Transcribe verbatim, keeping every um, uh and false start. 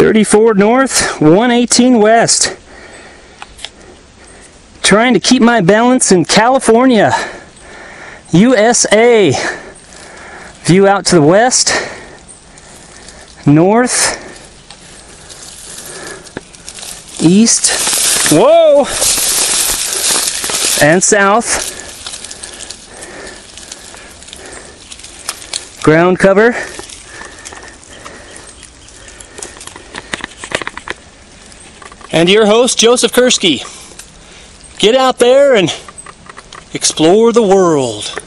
thirty-four north, one eighteen west. Trying to keep my balance in California, U S A. View out to the west, north, east, whoa, and south. Ground cover. And your host, Joseph Kursky. Get out there and explore the world.